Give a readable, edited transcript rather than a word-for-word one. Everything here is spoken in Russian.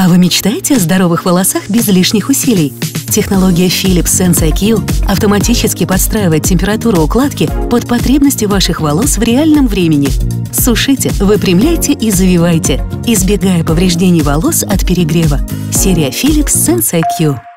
вы мечтаете о здоровых волосах без лишних усилий? Технология Philips Sense IQ автоматически подстраивает температуру укладки под потребности ваших волос в реальном времени. Сушите, выпрямляйте и завивайте, избегая повреждений волос от перегрева. Серия Philips Sense IQ.